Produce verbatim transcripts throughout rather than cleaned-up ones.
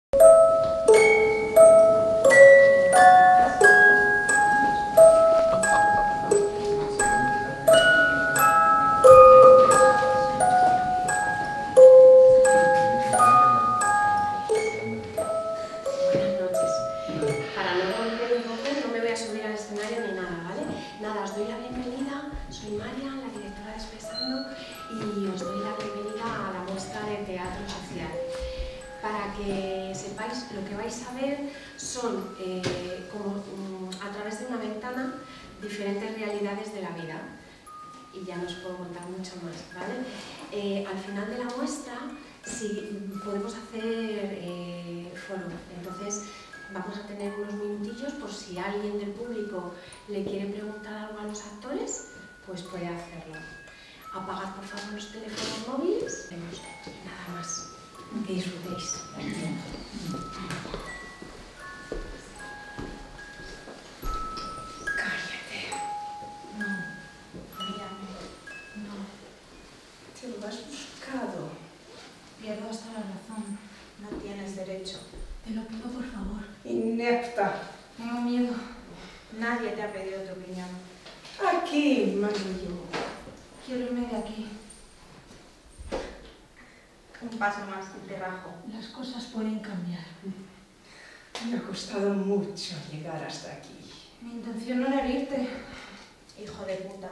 Para que sepáis, lo que vais a ver son, eh, como um, a través de una ventana, diferentes realidades de la vida. Y ya no os puedo contar mucho más, ¿vale? Eh, al final de la muestra, sí, podemos hacer eh, foro. Entonces, vamos a tener unos minutillos por si alguien del público le quiere preguntar algo a los actores, pues puede hacerlo. Apagad por favor los teléfonos móviles. Nada más. Que disfrutéis. Cállate. No, mírame. No. Te lo has buscado. Pierdo hasta la razón. No tienes derecho. Te lo pido por favor. Inepta. Tengo miedo. Nadie te ha pedido tu opinión. Aquí, Marillo. Quiero irme de aquí. Un paso más y te rajo. Las cosas pueden cambiar. Me ha costado mucho llegar hasta aquí. Mi intención no era herirte, hijo de puta.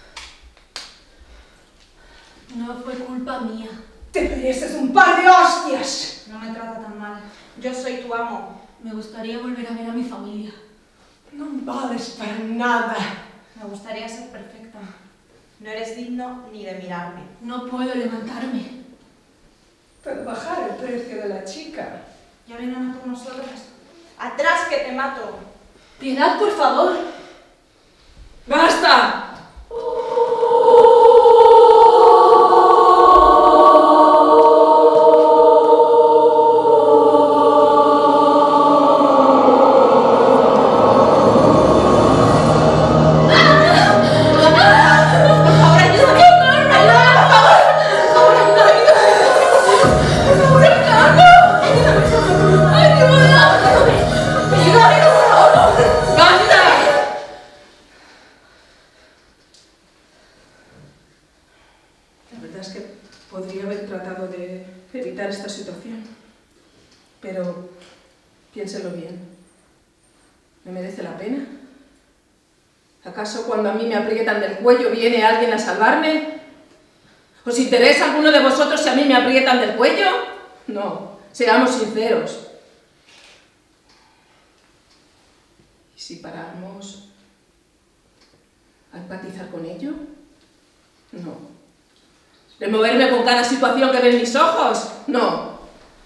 No fue culpa mía. ¡Te mereces un par de hostias! No me trata tan mal. Yo soy tu amo. Me gustaría volver a ver a mi familia. No vales para nada. Me gustaría ser perfecta. No eres digno ni de mirarme. No puedo levantarme. Puedo bajar el precio de la chica. Ya vienen a por nosotras. ¡Atrás que te mato! ¡Piedad, por favor! ¡Basta! La verdad es que podría haber tratado de evitar esta situación, pero piénselo bien. ¿Me merece la pena? ¿Acaso cuando a mí me aprietan del cuello viene alguien a salvarme? ¿Os interesa alguno de vosotros si a mí me aprietan del cuello? No, seamos sinceros. ¿Y si paramos a empatizar con ello? No. ¿Removerme con cada situación que ven mis ojos? No.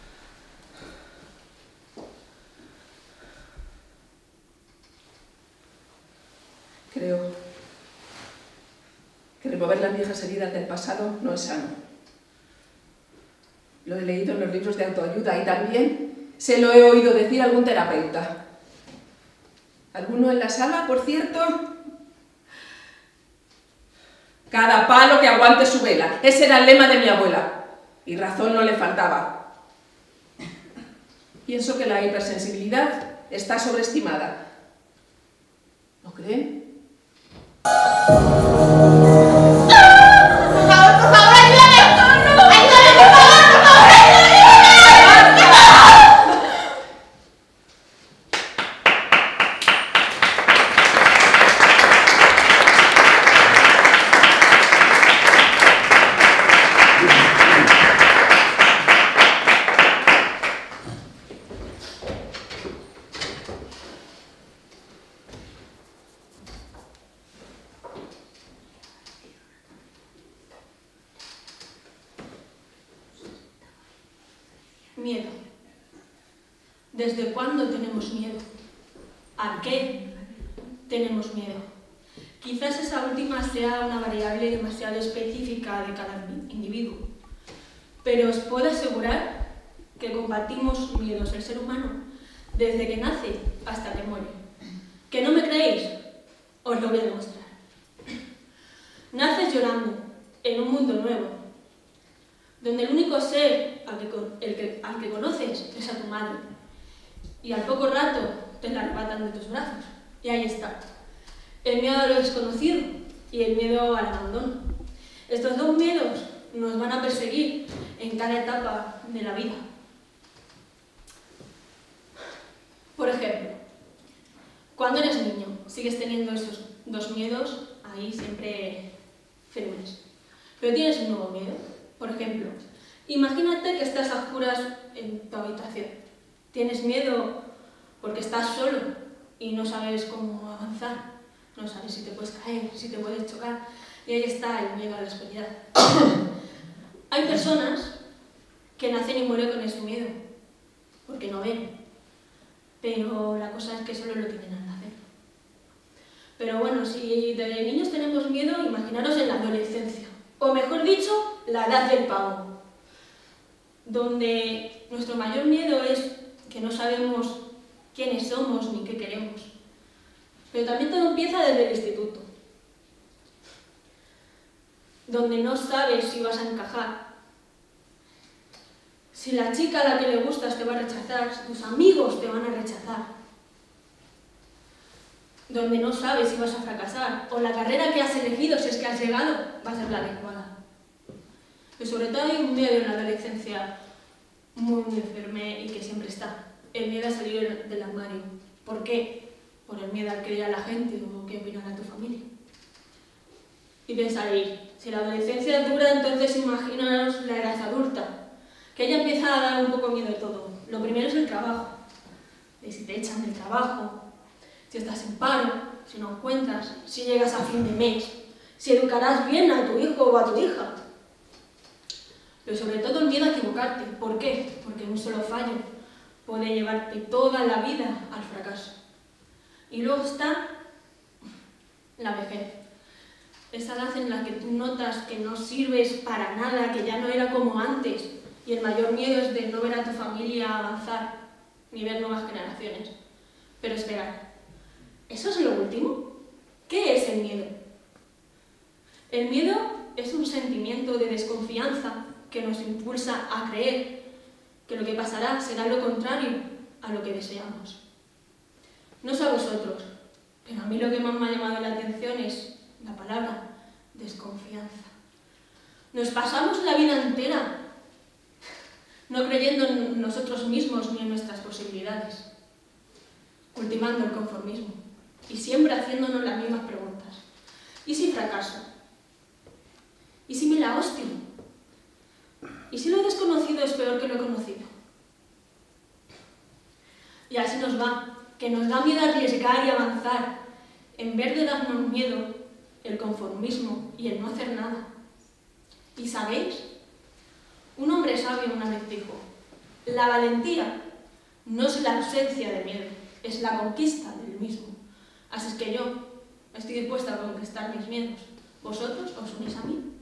Creo que remover las viejas heridas del pasado no es sano. Lo he leído en los libros de autoayuda y también se lo he oído decir a algún terapeuta. ¿Alguno en la sala, por cierto? Cada palo que aguante su vela. Ese era el lema de mi abuela. Y razón no le faltaba. Pienso que la hipersensibilidad está sobreestimada. ¿No creen? Miedo. ¿Desde cuándo tenemos miedo? ¿A qué tenemos miedo? Quizás esa última sea una variable demasiado específica de cada individuo, pero os puedo asegurar que combatimos miedos el ser humano desde que nace hasta que muere. ¿Que no me creéis? Os lo voy a demostrar. Naces llorando en un mundo nuevo, donde el único ser al que, el que, al que conoces es a tu madre. Y al poco rato te la arrebatan de tus brazos. Y ahí está. El miedo a lo desconocido y el miedo al abandono. Estos dos miedos nos van a perseguir en cada etapa de la vida. Por ejemplo, cuando eres niño, sigues teniendo esos dos miedos ahí siempre firmes. Pero tienes un nuevo miedo. Por ejemplo, imagínate que estás a oscuras en tu habitación. Tienes miedo porque estás solo y no sabes cómo avanzar. No sabes si te puedes caer, si te puedes chocar. Y ahí está el miedo a la oscuridad. Hay personas que nacen y mueren con ese miedo, porque no ven. Pero la cosa es que solo lo tienen al nacer. Pero bueno, si de niños tenemos miedo, imaginaros en la adolescencia. O mejor dicho, la edad del pavo. Donde nuestro mayor miedo es que no sabemos quiénes somos ni qué queremos. Pero también todo empieza desde el instituto, donde no sabes si vas a encajar, si la chica a la que le gustas te va a rechazar, si tus amigos te van a rechazar, donde no sabes si vas a fracasar, o la carrera que has elegido, si es que has llegado, va a ser la adecuada. Pero sobre todo hay un miedo en la adolescencia muy, muy firme y que siempre está. El miedo a salir del armario. ¿Por qué? Por el miedo al que dirá la gente o qué opinará tu familia. Y pensaréis, si la adolescencia dura, entonces imaginaos la edad adulta, que ella empieza a dar un poco miedo de todo. Lo primero es el trabajo, de si te echan del trabajo, si estás en paro, si no encuentras, si llegas a fin de mes, si educarás bien a tu hijo o a tu hija. Pero sobre todo el miedo a equivocarte. ¿Por qué? Porque un solo fallo puede llevarte toda la vida al fracaso. Y luego está la vejez. Esa edad en la que tú notas que no sirves para nada, que ya no era como antes. Y el mayor miedo es de no ver a tu familia avanzar, ni ver nuevas generaciones. Pero esperad, ¿eso es lo último? ¿Qué es el miedo? El miedo es un sentimiento de desconfianza que nos impulsa a creer que lo que pasará será lo contrario a lo que deseamos. No sé a vosotros, pero a mí lo que más me ha llamado la atención es la palabra desconfianza. Nos pasamos la vida entera no creyendo en nosotros mismos ni en nuestras posibilidades, cultivando el conformismo y siempre haciéndonos las mismas preguntas. ¿Y si fracaso? ¿Y si me la hostio? ¿Y si lo desconocido es peor que lo conocido? Y así nos va, que nos da miedo arriesgar y avanzar, en vez de darnos miedo el conformismo y el no hacer nada. ¿Y sabéis? Un hombre sabio una vez dijo, la valentía no es la ausencia de miedo, es la conquista del mismo. Así es que yo estoy dispuesta a conquistar mis miedos. ¿Vosotros os unís a mí?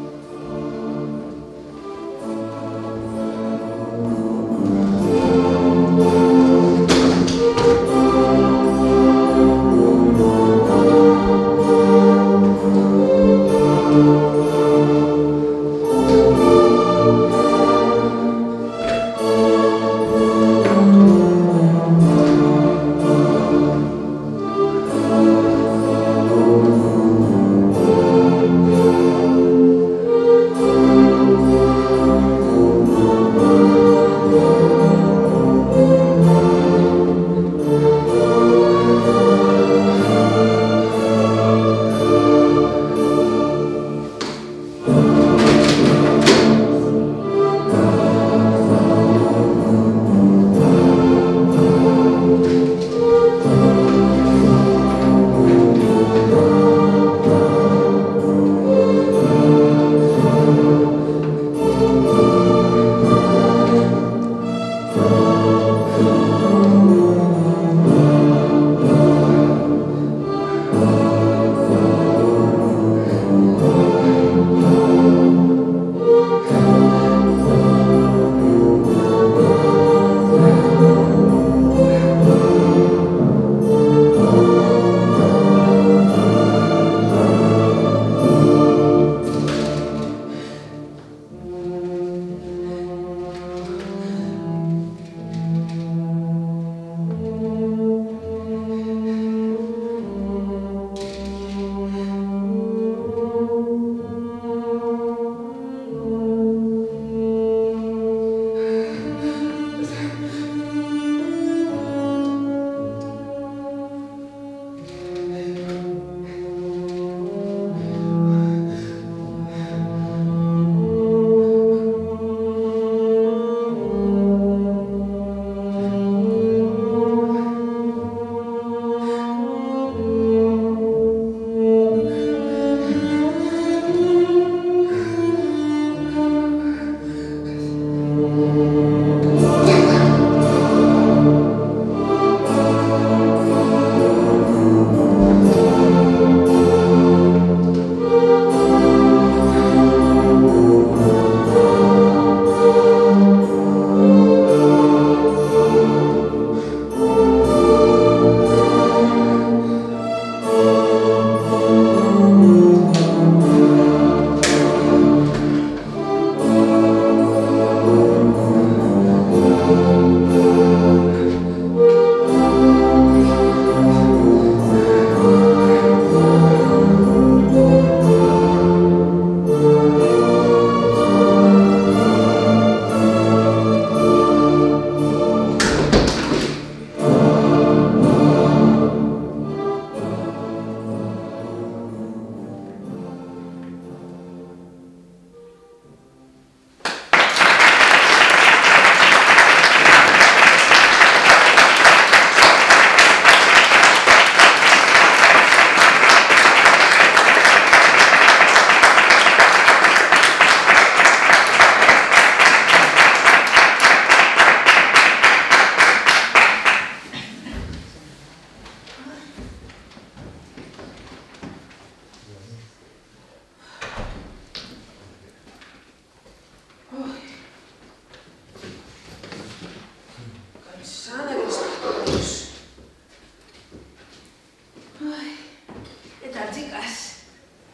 Thank you.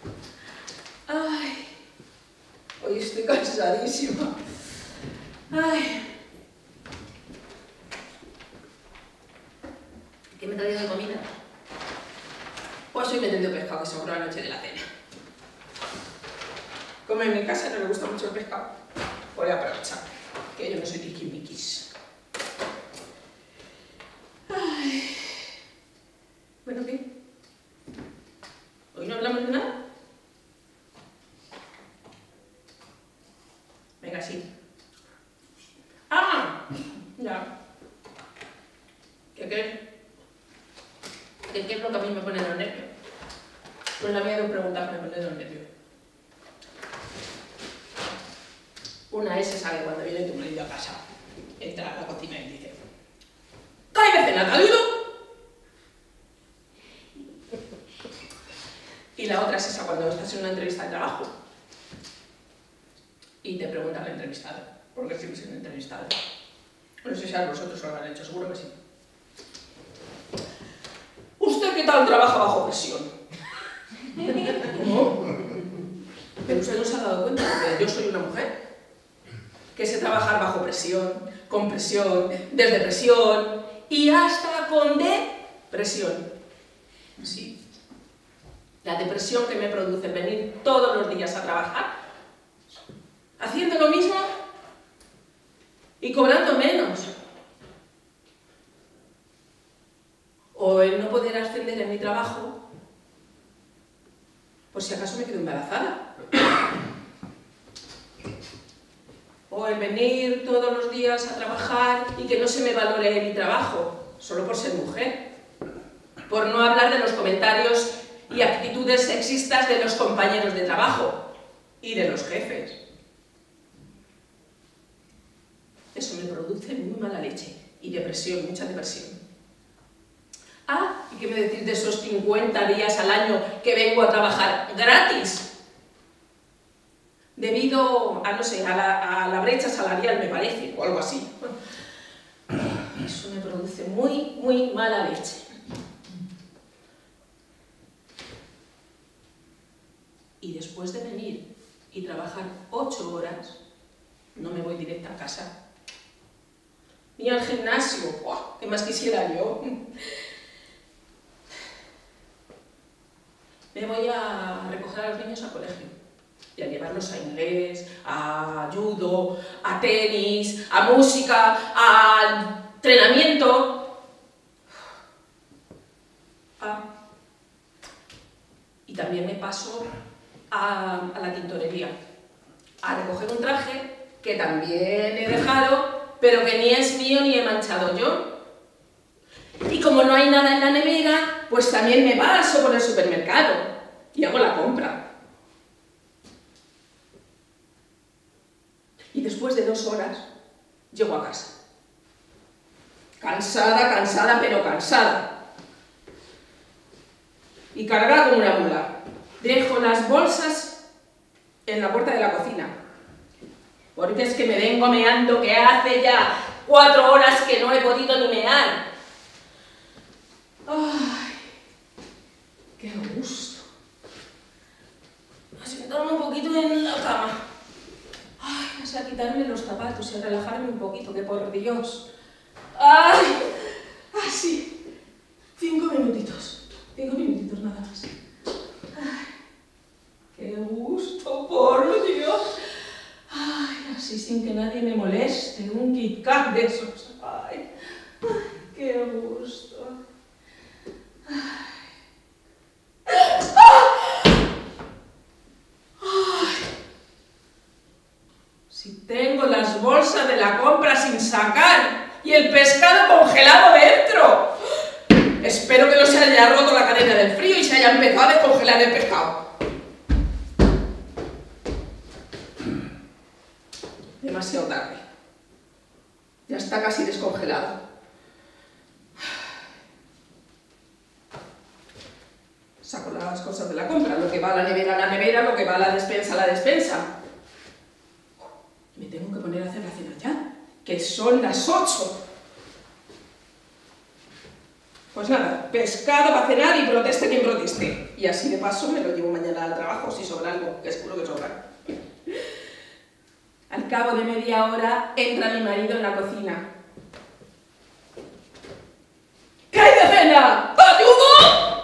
Ay, hoy estoy cansadísima. Ay. ¿Qué me he traído de comida? Pues hoy me he traído pescado que sobró la noche de la cena. Como en mi casa no le gusta mucho el pescado, voy a aprovechar, que yo no soy tiquismiquis. Ay. Bueno, ¿qué? ¿Hoy no hablamos de nada? Venga, sí. ¡Ah! Ya. ¿Qué qué? ¿Qué qué es lo que a mí me pone de los nervios? Pues la mía de preguntas me pone de los nervios. Una es esa que cuando viene tu marido a casa, entra a la cocina y dice: ¡Cae de cena, Calido! Y la otra es esa cuando estás en una entrevista de trabajo y te pregunta al entrevistado, porque siempre siendo entrevistado. No sé si a vosotros lo habrán hecho, seguro que sí. ¿Usted qué tal trabaja bajo presión? ¿Cómo? Pero usted no se ha dado cuenta de que yo soy una mujer que sé trabajar bajo presión, con presión, desde presión y hasta con depresión. Sí. La depresión que me produce el venir todos los días a trabajar, haciendo lo mismo y cobrando menos. O el no poder ascender en mi trabajo, por si acaso me quedo embarazada. O el venir todos los días a trabajar y que no se me valore mi trabajo, solo por ser mujer. Por no hablar de los comentarios y actitudes sexistas de los compañeros de trabajo y de los jefes. Eso me produce muy mala leche y depresión, mucha depresión. Ah, ¿y qué me decís de esos cincuenta días al año que vengo a trabajar gratis? Debido a, no sé, a la, a la brecha salarial, me parece, o algo así. Eso me produce muy, muy mala leche. Y después de venir y trabajar ocho horas, no me voy directa a casa. Ni al gimnasio. ¡Oh! ¿Qué más quisiera yo? Me voy a recoger a los niños al colegio y a llevarlos a inglés, a judo, a tenis, a música, a entrenamiento. Ah. Y también me paso a, a la tintorería, a recoger un traje que también he dejado, pero que ni es mío ni he manchado yo. Y como no hay nada en la nevera, pues también me paso por el supermercado y hago la compra. Y después de dos horas, llego a casa. Cansada, cansada, pero cansada. Y cargada como una mula. Dejo las bolsas en la puerta de la cocina. Porque es que me vengo meando que hace ya cuatro horas que no he podido ni mear. ¡Ay! ¡Qué gusto! A sentarme un poquito en la cama. ¡Ay! O sea, a quitarme los zapatos y a relajarme un poquito, que por Dios. ¡Ay! Así. Cinco minutitos. Cinco minutitos nada más. ¡Ay! ¡Qué gusto, por Dios! ¡Ay! Así sin que nadie me moleste. Un Kit Kat de esos. ¡Ay! ¡Ay! ¡Qué gusto! Si tengo las bolsas de la compra sin sacar y el pescado congelado dentro. Espero que no se haya roto la cadena del frío y se haya empezado a descongelar el pescado. Demasiado tarde. Ya está casi descongelado. Saco las cosas de la compra, lo que va a la nevera a la nevera, lo que va a la despensa a la despensa. Me tengo que poner a hacer la cena ya, que son las ocho. Pues nada, pescado para cenar y proteste quien proteste. Y así de paso me lo llevo mañana al trabajo si sobra algo, que seguro que sobra. Al cabo de media hora entra mi marido en la cocina. ¿Qué hay de cena? ¡Ayudo!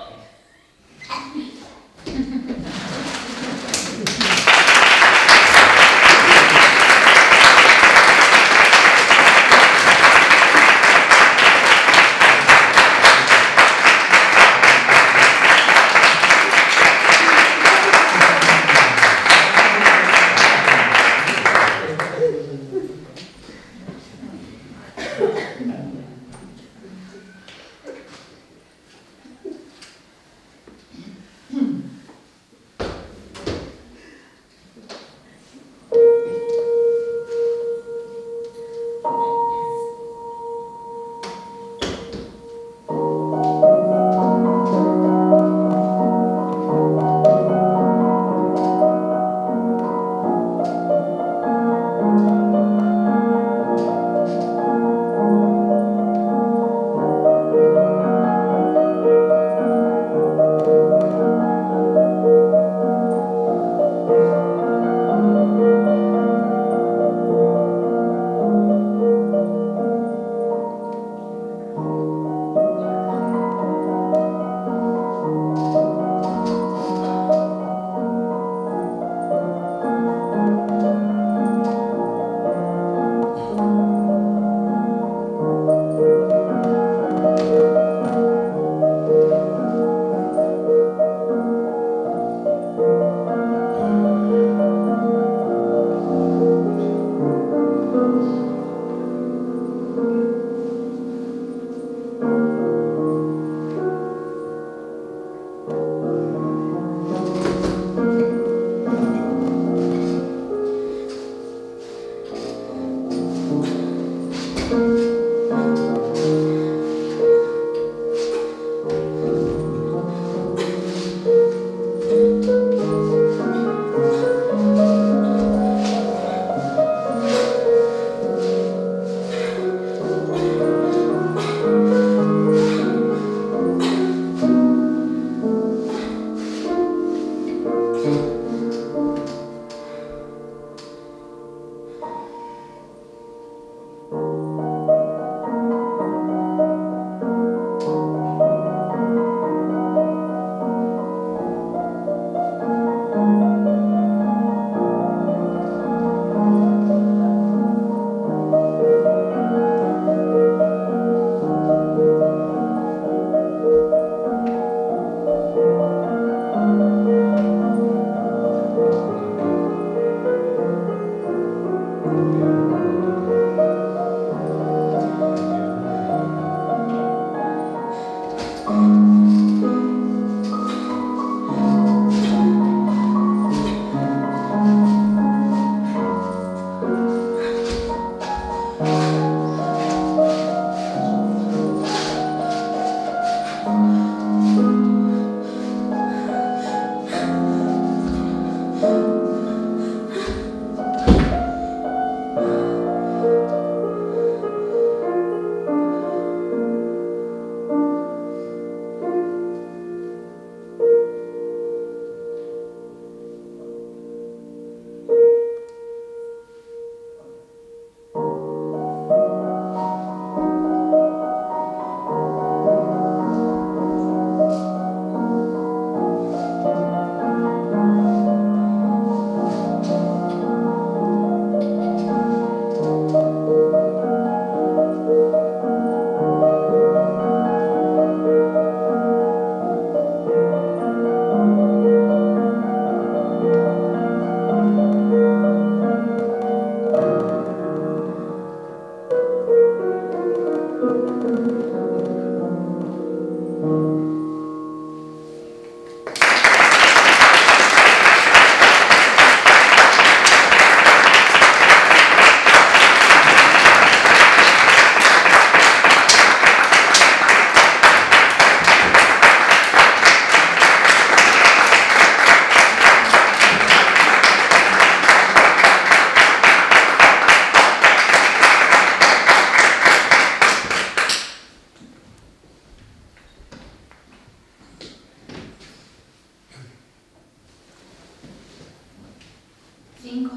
Cinco.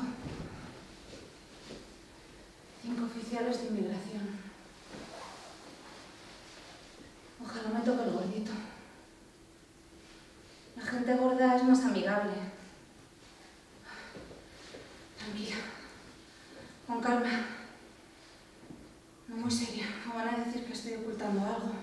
Cinco oficiales de inmigración. Ojalá me toque el gordito. La gente gorda es más amigable. Tranquila. Con calma. No muy seria. O van a decir que estoy ocultando algo.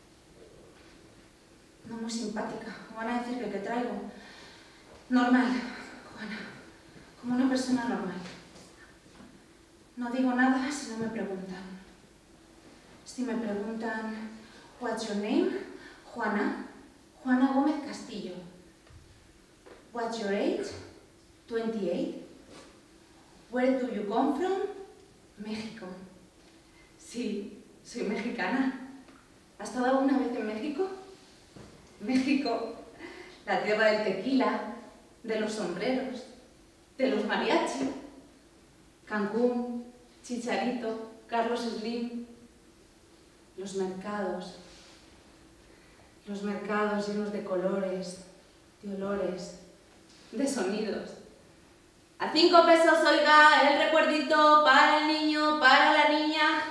No muy simpática. O van a decir que qué traigo. Normal, Juana. Como una persona normal. No digo nada si no me preguntan. Si me preguntan, what's your name? Juana. Juana Gómez Castillo. What's your age? twenty-eight. Where do you come from? México. Sí, soy mexicana. ¿Has estado alguna vez en México? México, la tierra del tequila, de los sombreros, de los mariachi. Cancún, Chicharito, Carlos Slim. Los mercados. Los mercados llenos de colores, de olores, de sonidos. A cinco pesos, oiga, el recuerdito para el niño, para la niña.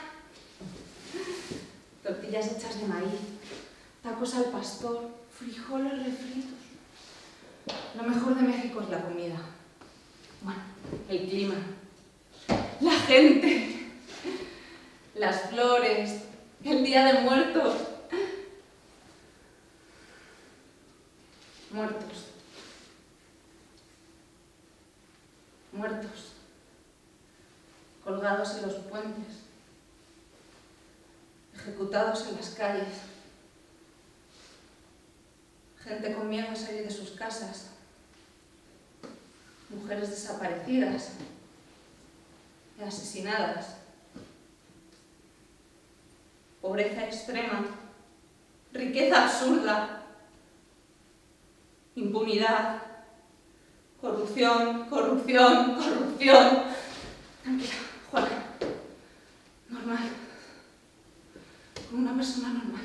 Tortillas hechas de maíz, tacos al pastor, frijoles refritos. Lo mejor de México es la comida. Bueno, el clima, la gente, las flores, el Día de Muertos. Muertos. Muertos. Colgados en los puentes. Ejecutados en las calles. Gente con miedo a salir de sus casas. Mujeres desaparecidas. Y asesinadas. Pobreza extrema. Riqueza absurda. Impunidad, corrupción, corrupción, corrupción. Tranquila, Juana. Normal. Como una persona normal.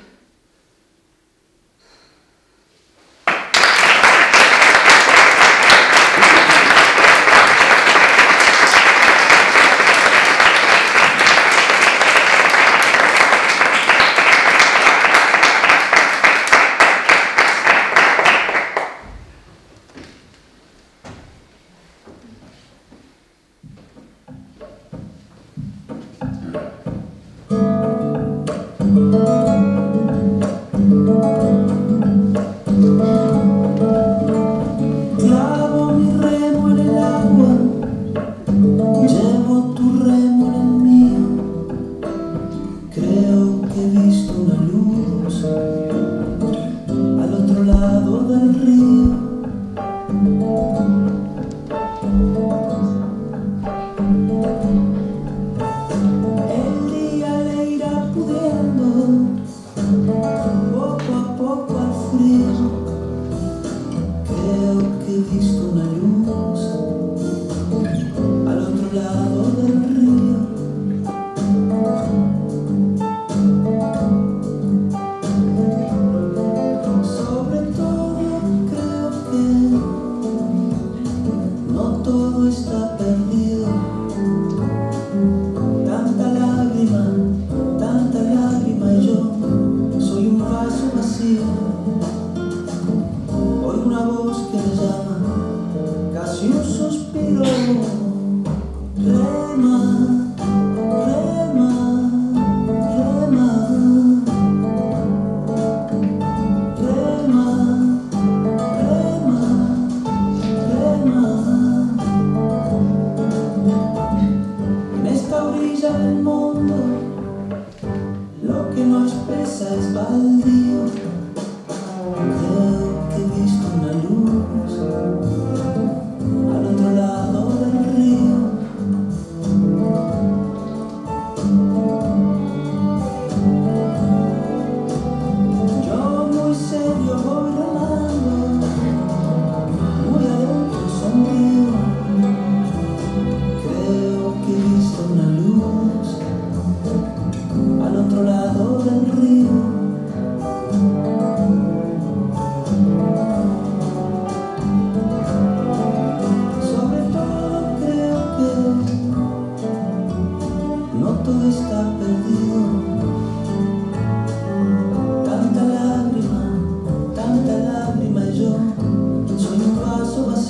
Oigo una voz que me llama, casi un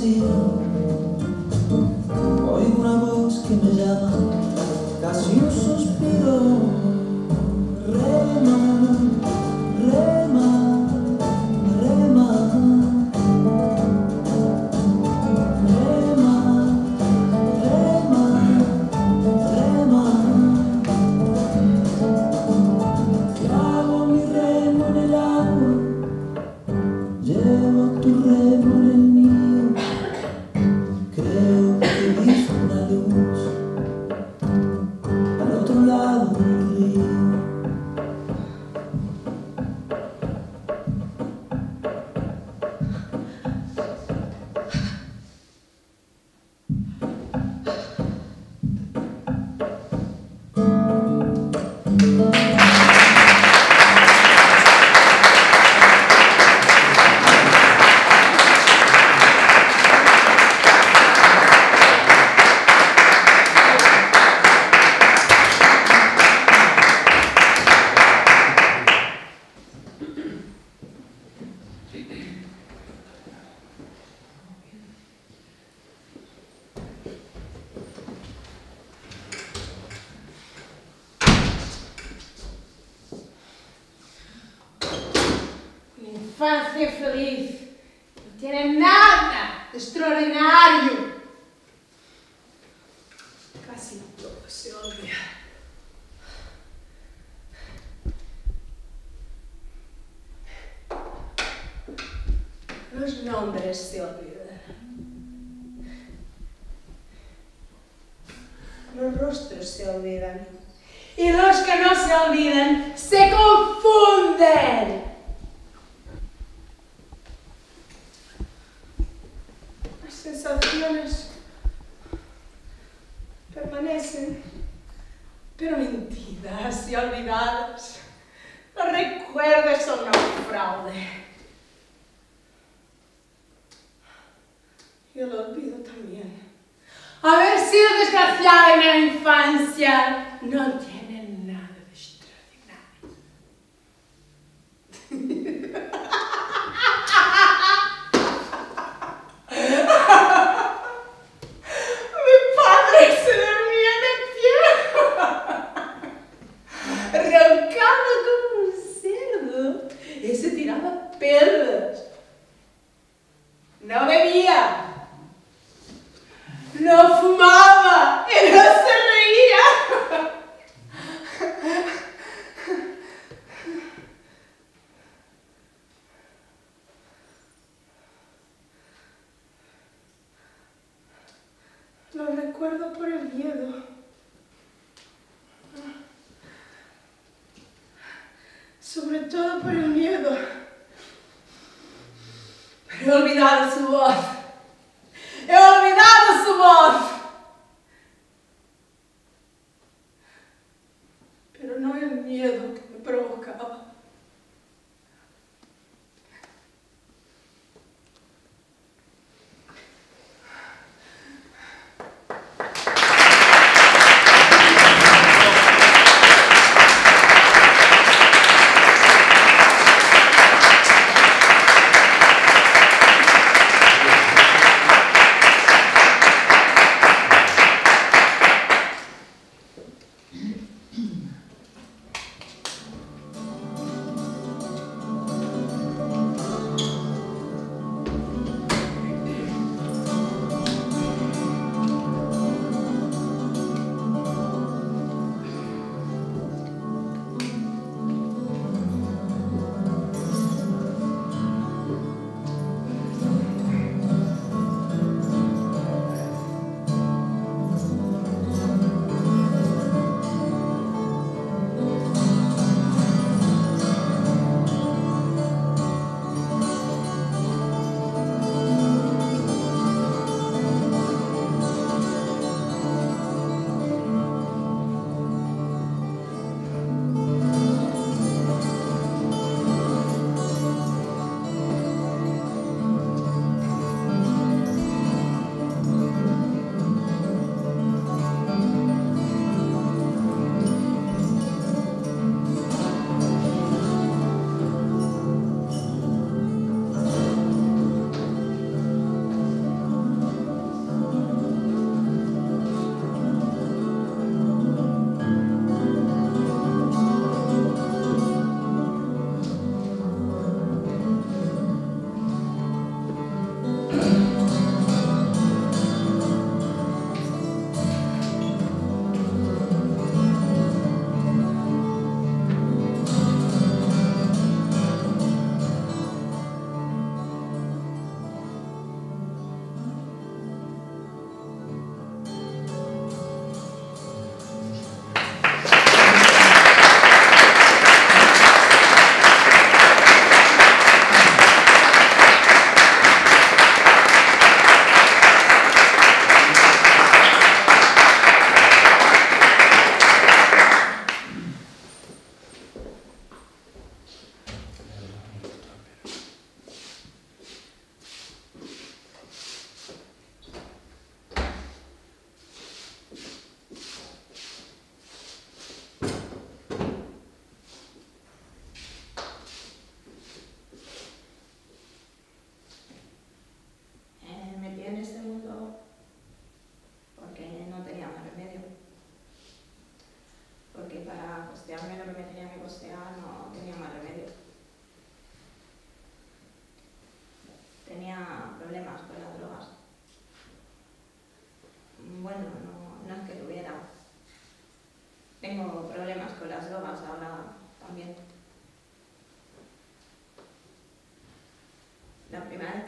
vacío. Oigo una voz que me llama, casi un suspiro. Rema, rema, rema, rema, rema, rema. Clavo mi remo en el agua, llevo tu remo en el mío. Creo que he visto una luz al otro lado del río. Infancia feliz no tiene nada de extraordinario. Casi todo se olvida. Los nombres se olvidan. Los rostros se olvidan. Y los que no se olvidan se confunden. Las sensaciones permanecen, pero mentidas y olvidadas. Los recuerdos son un fraude. Y el olvido también. Haber sido desgraciada en la infancia no tiene nada de extraordinario. Mi padre se dormía de pie. Roncaba como un cerdo y se tiraba pelos. No bebía. No fumaba y no se reía. Lo recuerdo por el miedo. Sobre todo por el miedo. Pero he olvidado su voz. ¡He olvidado su voz! Pero no el miedo que me provocaba.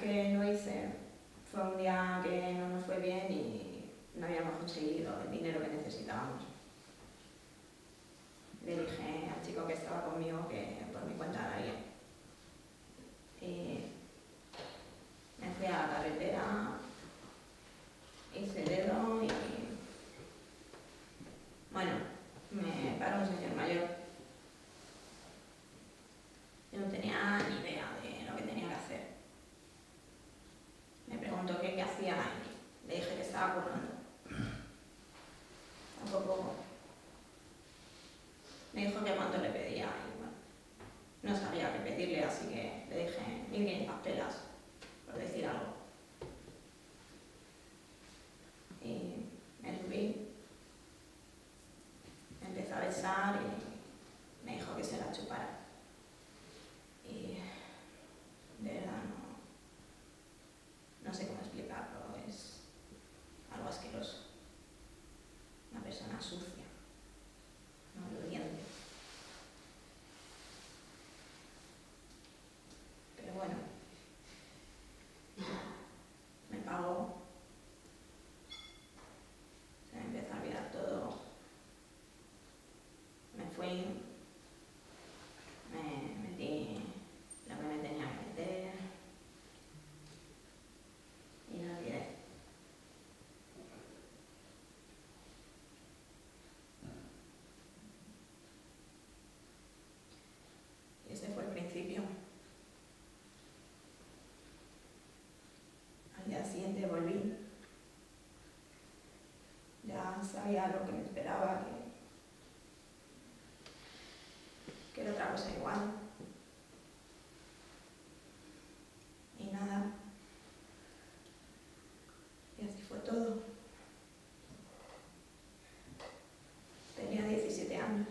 que lo hice fue un día que no nos fue bien y no habíamos conseguido el dinero que necesitábamos. Le dije al chico que estaba conmigo que por mi cuenta daría. Y me fui a la carretera, hice dedo y... bueno, me paró un señor mayor. Yo no tenía ni idea de lo que tenía que hacer. Me preguntó qué, qué hacía y le dije que estaba currando. Tampoco me dijo que cuánto le pedía y bueno, no sabía qué pedirle, así que le dije mil quinientas pelas, por decir algo. Y me subí, me empezó a besar y me dijo que se la chupara. Y de verdad no, no sé cómo explicarlo, es algo asqueroso. Una persona sucia, maloliente. Pero bueno, me pagó, se me empezó a olvidar todo, me fui, me metí lo que me tenía que meter y lo olvidé. Y este fue el principio. Al día siguiente volví. Ya sabía lo que me esperaba, que, que era otra cosa igual. Y nada. Y así fue todo. Tenía diecisiete años.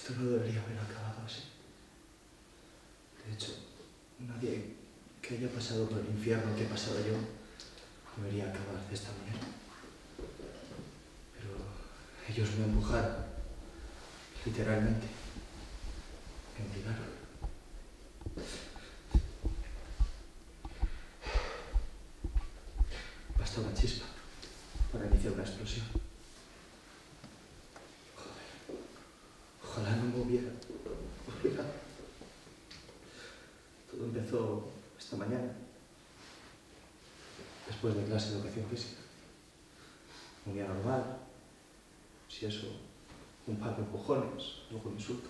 Esto no debería haber acabado así. De hecho, nadie que haya pasado por el infierno que he pasado yo debería acabar de esta manera. Pero ellos me empujaron, literalmente. Me obligaron. Bastó una chispa para iniciar una explosión. Joder. Ojalá no me hubiera obligado. Todo empezó esta mañana, después de clase de educación física. Un día normal, si eso, un par de empujones, luego un insulto.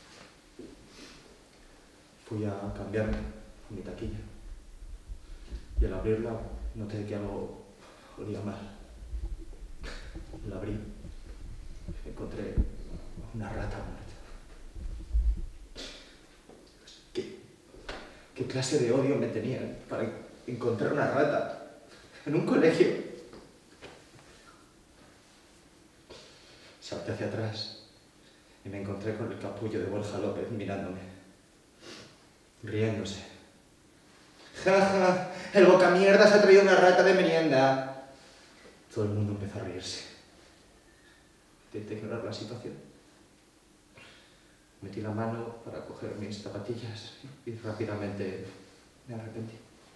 Fui a cambiarme a mi taquilla y al abrirla noté que algo olía mal. La abrí y encontré una rata muerta. ¿Qué, qué clase de odio me tenían para encontrar una rata en un colegio? Salté hacia atrás y me encontré con el capullo de Borja López mirándome, riéndose. ¡Ja, ja! ¡El bocamierda se ha traído una rata de merienda! Todo el mundo empezó a reírse. Intenté ignorar la situación. Metí la mano para coger mis zapatillas y rápidamente me arrepentí.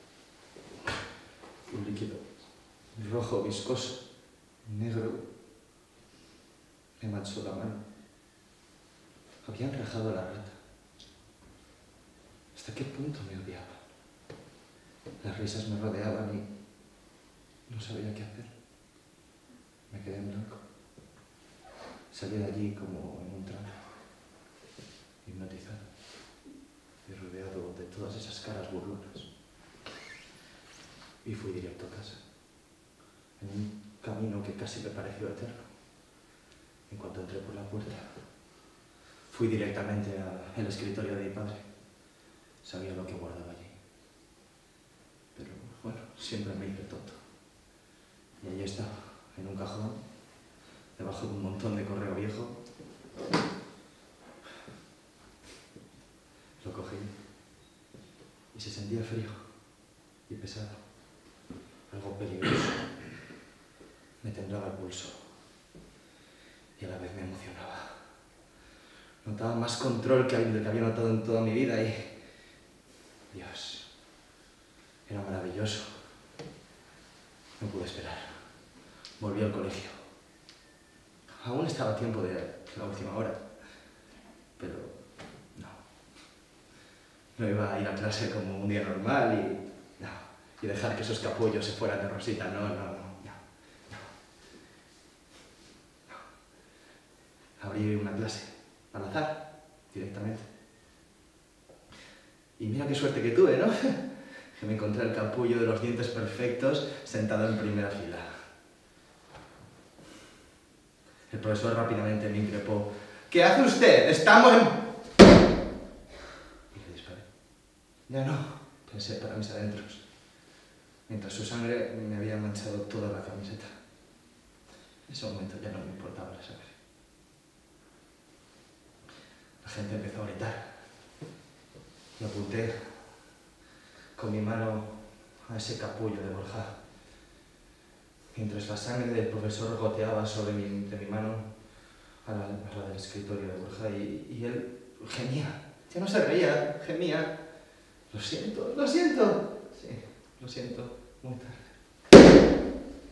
Un líquido rojo, viscoso, negro, me manchó la mano. Habían rajado la rata. ¿Hasta qué punto me odiaba? Las risas me rodeaban y no sabía qué hacer. Me quedé en blanco. Salí de allí como en un trance, hipnotizado y rodeado de todas esas caras burlonas. Y fui directo a casa, en un camino que casi me pareció eterno. En cuanto entré por la puerta, fui directamente al escritorio de mi padre. Sabía lo que guardaba allí. Pero, bueno, siempre me hice tonto. Y allí estaba, en un cajón, debajo de un montón de correo viejo. Lo cogí y se sentía frío y pesado. Algo peligroso. Me temblaba el pulso y a la vez me emocionaba. Notaba más control que el que había notado en toda mi vida y... Dios, era maravilloso. No pude esperar. Volví al colegio. Aún estaba a tiempo de la última hora, pero no. No iba a ir a clase como un día normal y, no, y dejar que esos capullos se fueran de rosita. No, no, no, no, no. no. Abrí una clase al azar, directamente. Y mira qué suerte que tuve, ¿no? Que me encontré el capullo de los dientes perfectos sentado en primera fila. El profesor rápidamente me increpó. ¿Qué hace usted? ¡Estamos en...! Y le disparé. Ya no, pensé para mis adentros, mientras su sangre me había manchado toda la camiseta. En ese momento ya no me importaba la sangre. La gente empezó a gritar. Y apunté con mi mano a ese capullo de Borja. Mientras la sangre del profesor goteaba sobre mi, de mi mano a la, a la del escritorio de Borja y, y él gemía. Ya no se reía, gemía. Lo siento, lo siento. Sí, lo siento, muy tarde.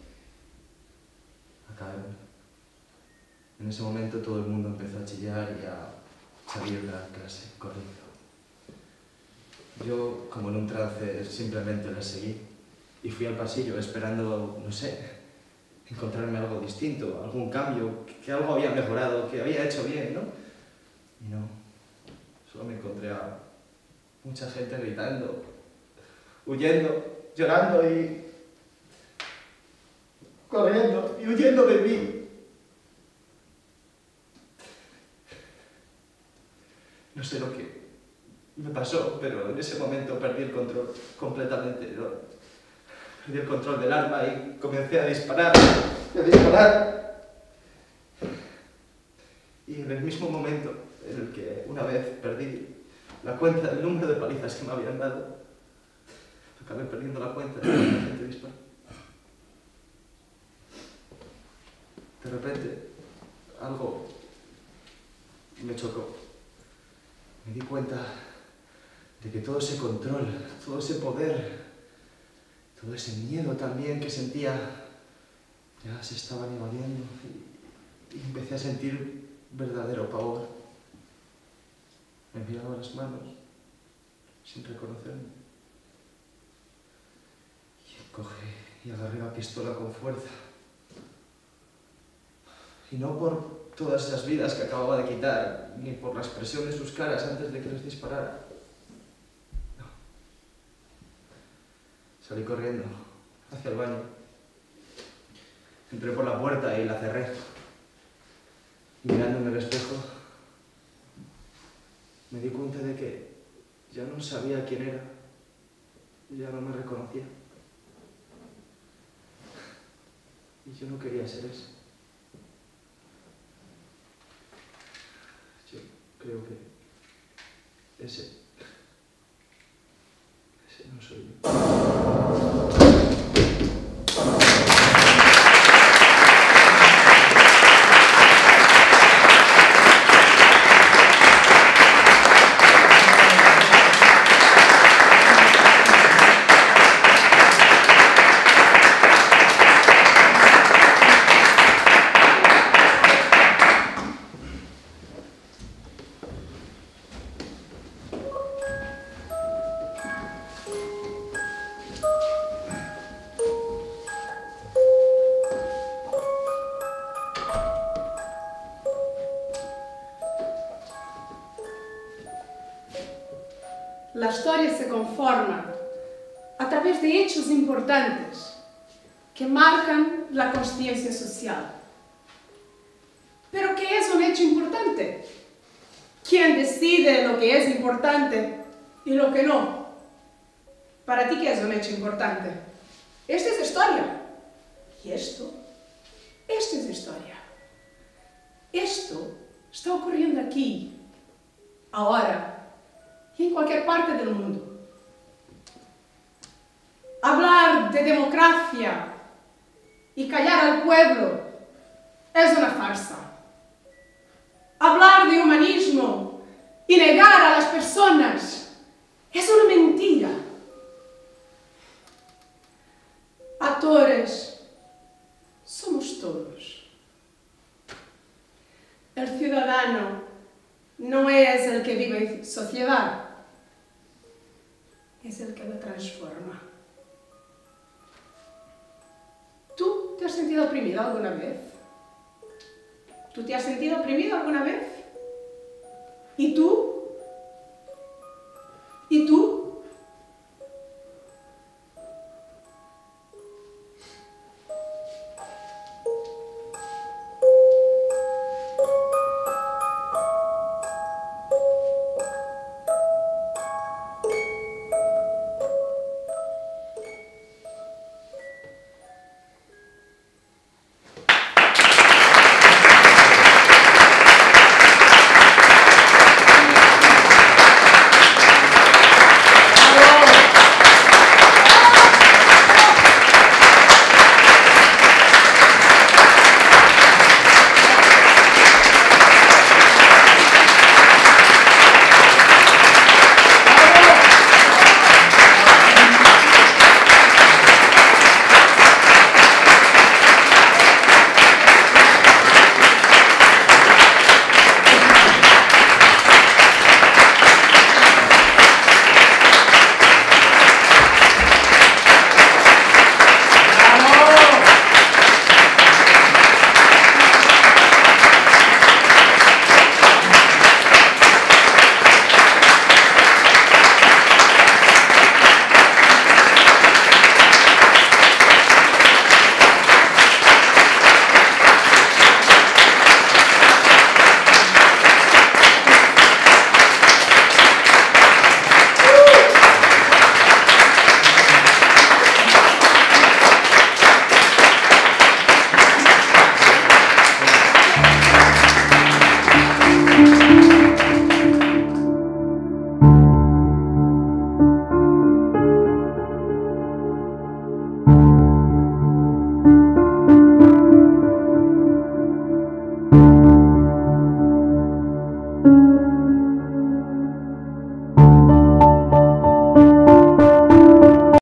Acabé. En ese momento todo el mundo empezó a chillar y a salir de la clase corriendo. Yo, como en un trance, simplemente le seguí y fui al pasillo esperando, no sé, encontrarme algo distinto, algún cambio, que, que algo había mejorado, que había hecho bien, ¿no? Y no, solo me encontré a mucha gente gritando, huyendo, llorando y corriendo y huyendo de mí. No sé lo que me pasó, pero en ese momento perdí el control completamente. ¿No? Perdí el control del arma y comencé a disparar, a disparar. Y en el mismo momento en el que una vez perdí la cuenta del número de palizas que me habían dado, acabé perdiendo la cuenta de la gente disparó. De repente, algo me chocó. Me di cuenta de que todo ese control, todo ese poder, todo ese miedo también que sentía, ya se estaban evadiendo y, y empecé a sentir verdadero pavor. Me miraba las manos sin reconocerme. Y cogí y agarré la pistola con fuerza. Y no por todas esas vidas que acababa de quitar, ni por la expresión de sus caras antes de que les disparara. No. Salí corriendo hacia el baño. Entré por la puerta y la cerré. Y mirando en el espejo, me di cuenta de que ya no sabía quién era. Ya no me reconocía. Y yo no quería ser eso. Yo creo que ese, ese no soy yo. La historia se conforma a través de hechos importantes que marcan la consciencia social. ¿Pero qué es un hecho importante? ¿Quién decide lo que es importante y lo que no? ¿Para ti qué es un hecho importante? Esta es historia. ¿Y esto? Esta es historia. Esto está ocurriendo aquí, ahora, y en cualquier parte del mundo. Hablar de democracia y callar al pueblo es una farsa. Hablar de humanismo y negar a las personas es una mentira. Actores somos todos. El ciudadano no es el que vive en sociedad, es el que la transforma. ¿Tú te has sentido oprimido alguna vez? ¿Tú te has sentido oprimido alguna vez? ¿Y tú?